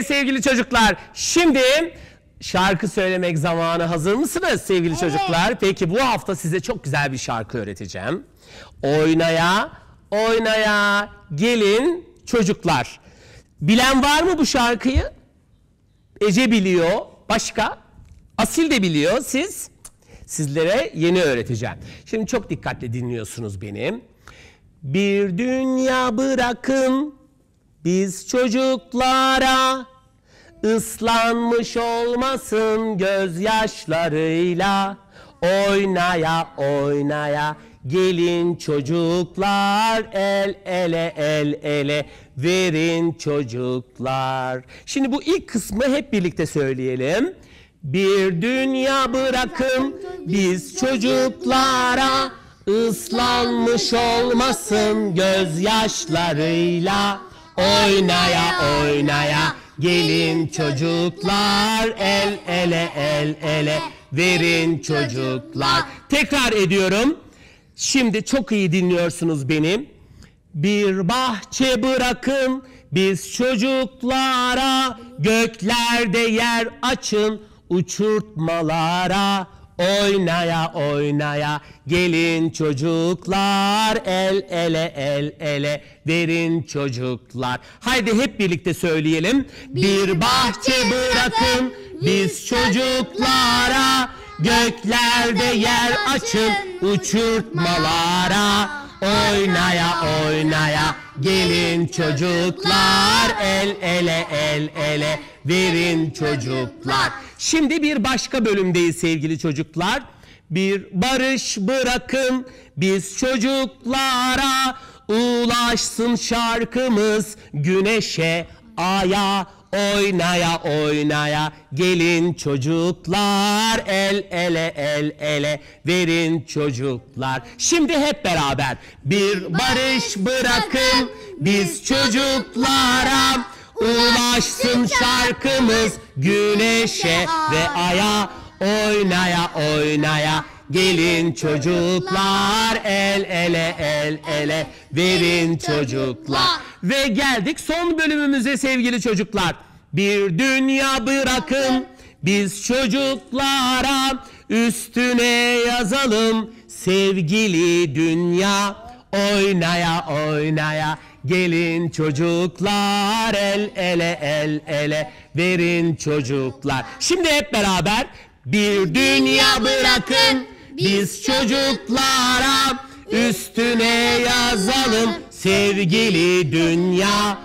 Evet sevgili çocuklar, şimdi şarkı söylemek zamanı. Hazır mısınız sevgili çocuklar? Peki bu hafta size çok güzel bir şarkı öğreteceğim. Oynaya, oynaya gelin çocuklar. Bilen var mı bu şarkıyı? Ece biliyor. Başka? Asil de biliyor. Sizlere yeni öğreteceğim. Şimdi çok dikkatli dinliyorsunuz beni. Bir dünya bırakın biz çocuklara, ıslanmış olmasın gözyaşlarıyla. Oynaya oynaya gelin çocuklar, el ele el ele verin çocuklar. Şimdi bu ilk kısmı hep birlikte söyleyelim. Bir dünya bırakın biz çocuklara, ıslanmış olmasın gözyaşlarıyla. Oynaya oynaya gelin çocuklar, el ele el ele verin çocuklar. Tekrar ediyorum. Şimdi çok iyi dinliyorsunuz beni. Bir bahçe bırakın biz çocuklara, göklerde yer açın uçurtmalara. Oynaya oynaya gelin çocuklar, el ele el ele verin çocuklar. Haydi hep birlikte söyleyelim. Bir bahçe bırakın biz çocuklara, göklerde yer açın uçurtmalara. Oynaya oynaya gelin çocuklar, el ele el ele verin çocuklar. Şimdi bir başka bölümdeyiz sevgili çocuklar. Bir barış bırakın biz çocuklara, ulaşsın şarkımız güneşe, aya. Oynaya oynaya gelin çocuklar, el ele el ele verin çocuklar. Şimdi hep beraber. Bir barış bırakın biz çocuklara, ulaşsın şarkımız güneşe ve aya. Oynaya oynaya gelin çocuklar, el ele el ele verin çocuklar. Ve geldik son bölümümüze sevgili çocuklar. Bir dünya bırakın biz çocuklara, üstüne yazalım sevgili dünya. Oynaya oynaya gelin çocuklar, el ele el ele verin çocuklar. Şimdi hep beraber. Bir dünya bırakın biz çocuklara, üstüne yazalım sevgili dünya.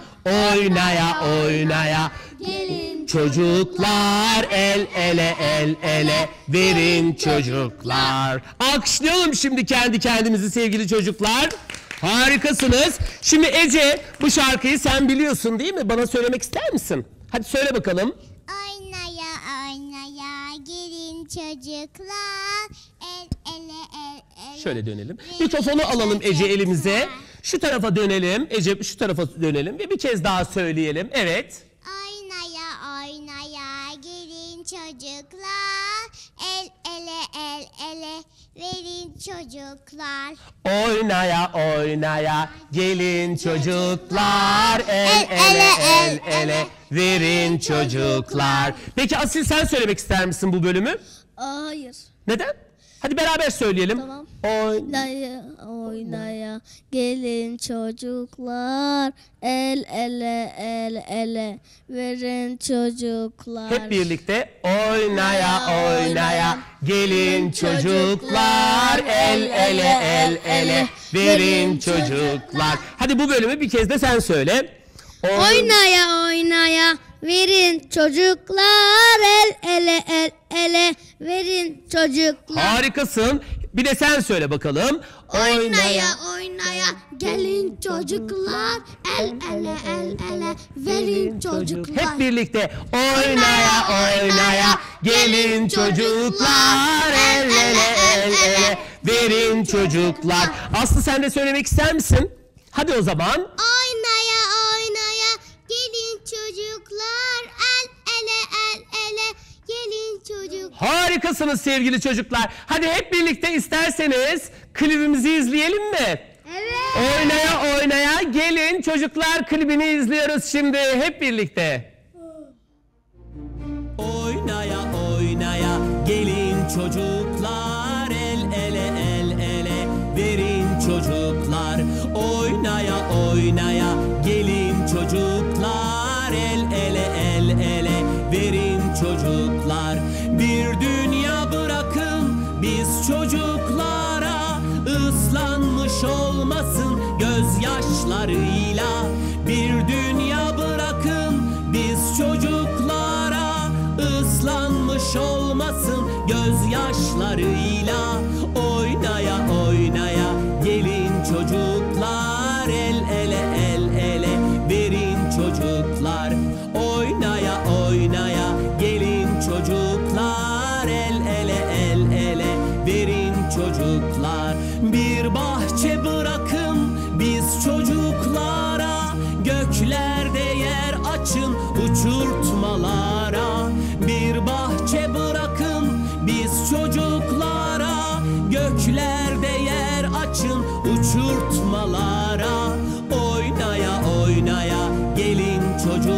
Oynaya oynaya gelin çocuklar, el ele el ele verin çocuklar. Alkışlayalım şimdi kendi kendimizi sevgili çocuklar. Harikasınız. Şimdi Ece, bu şarkıyı sen biliyorsun değil mi? Bana söylemek ister misin? Hadi söyle bakalım. Oynaya oynaya gelin çocuklar, el ele el ele. Şöyle dönelim. Mikrofonu alalım Ece elimize. Şu tarafa dönelim. Ece şu tarafa dönelim ve bir kez daha söyleyelim. Evet. Oynaya oynaya gelin çocuklar, el ele el ele verin çocuklar. Oynaya oynaya gelin çocuklar, el ele el ele verin çocuklar. Peki Asil, sen söylemek ister misin bu bölümü? Hayır. Neden? Hadi beraber söyleyelim. Tamam. Oynaya oynaya gelin çocuklar, el ele el ele verin çocuklar. Hep birlikte. Oynaya oynaya gelin çocuklar, el ele el ele verin çocuklar. Hadi bu bölümü bir kez de sen söyle. Oynaya oynaya verin çocuklar, el ele el ele verin çocuklar. Harikasın. Bir de sen söyle bakalım. Oynaya oynaya gelin çocuklar, el ele el ele verin çocuklar. Hep birlikte. Oynaya oynaya gelin çocuklar, el ele el ele verin çocuklar. Aslı, sen de söylemek ister misin? Hadi o zaman. Oynaya oynaya gelin çocuklar, el ele el ele gelin çocuklar. Harikasınız sevgili çocuklar. Hadi hep birlikte isterseniz klibimizi izleyelim mi? Evet. Oynaya oynaya gelin çocuklar klibini izliyoruz şimdi hep birlikte. çocuklar el ele el ele. Verin çocuklar oynaya oynaya. Gelin çocuklar el ele el ele. Verin çocuklar. Bir dünya bırakın biz çocuklara, ıslanmış olmasın gözyaşlarıyla. Bir dünya bırakın biz çocuklara, ıslanmış olmasın gözyaşlarıyla. Oynaya oynaya gelin çocuklar el ele el ele. Verin çocuklar oynaya oynaya. Gelin çocuklar el ele el ele. Verin çocuklar. Bir bahçe bırakın biz çocuklara, göklerde yer açın uçurtmalara. Bir bahçe bırakın biz çocuklara, göklerde yer açın uçurtmalara. Oynaya oynaya gelin çocuklar